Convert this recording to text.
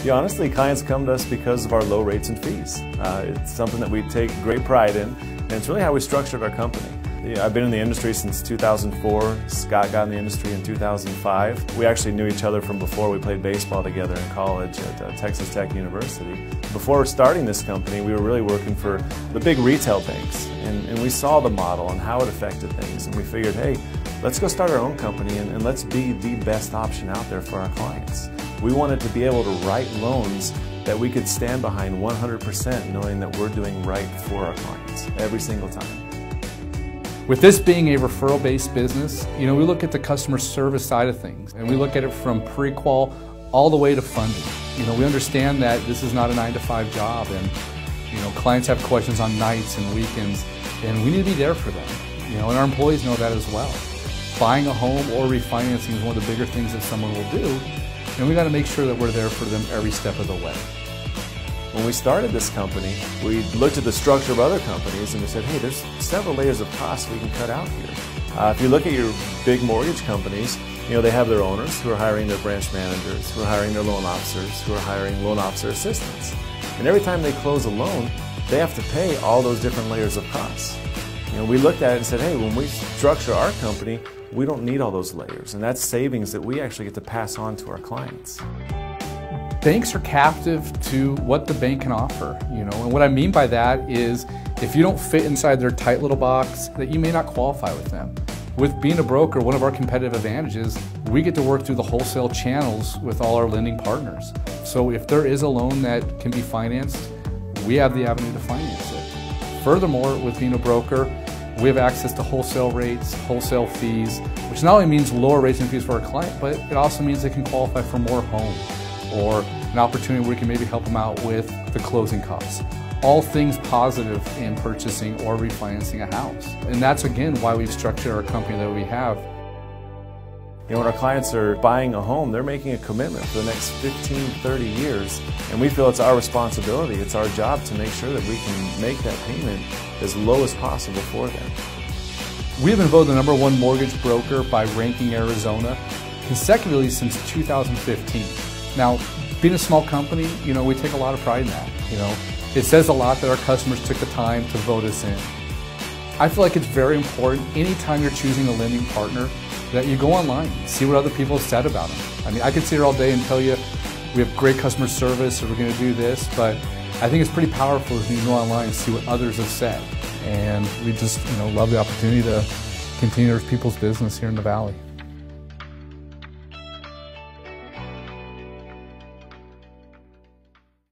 Yeah, honestly, clients come to us because of our low rates and fees. It's something that we take great pride in, and it's really how we structured our company. Yeah, I've been in the industry since 2004. Scott got in the industry in 2005. We actually knew each other from before. We played baseball together in college at Texas Tech University. Before starting this company, we were really working for the big retail banks, and we saw the model and how it affected things, and we figured, hey, let's go start our own company and let's be the best option out there for our clients. We wanted to be able to write loans that we could stand behind 100%, knowing that we're doing right for our clients every single time. With this being a referral-based business, we look at the customer service side of things, and we look at it from pre-qual all the way to funding. We understand that this is not a 9-to-5 job, and clients have questions on nights and weekends, and we need to be there for them. And our employees know that as well. Buying a home or refinancing is one of the bigger things that someone will do, and we got to make sure that we're there for them every step of the way. When we started this company, we looked at the structure of other companies and we said, hey, there's several layers of costs we can cut out here. If you look at your big mortgage companies, they have their owners who are hiring their branch managers, who are hiring their loan officers, who are hiring loan officer assistants. And every time they close a loan, they have to pay all those different layers of costs. We looked at it and said, hey, when we structure our company, we don't need all those layers, and that's savings that we actually get to pass on to our clients. Banks are captive to what the bank can offer, and what I mean by that is if you don't fit inside their tight little box, that you may not qualify with them. With being a broker, one of our competitive advantages, we get to work through the wholesale channels with all our lending partners. So if there is a loan that can be financed, we have the avenue to finance it. Furthermore, with being a broker, we have access to wholesale rates, wholesale fees, which not only means lower rates and fees for our client, but it also means they can qualify for more home, or an opportunity where we can maybe help them out with the closing costs. All things positive in purchasing or refinancing a house. And that's again why we've structured our company that we have. When our clients are buying a home, they're making a commitment for the next 15, 30 years, and we feel it's our responsibility, it's our job to make sure that we can make that payment as low as possible for them. We have been voted the #1 mortgage broker by Ranking Arizona consecutively since 2015. Now, being a small company, we take a lot of pride in that. It says a lot that our customers took the time to vote us in. I feel like it's very important anytime you're choosing a lending partner that you go online and see what other people have said about them. I mean, I could sit here all day and tell you we have great customer service or we're going to do this, but I think it's pretty powerful if you can go online and see what others have said. And we just love the opportunity to continue people's business here in the Valley.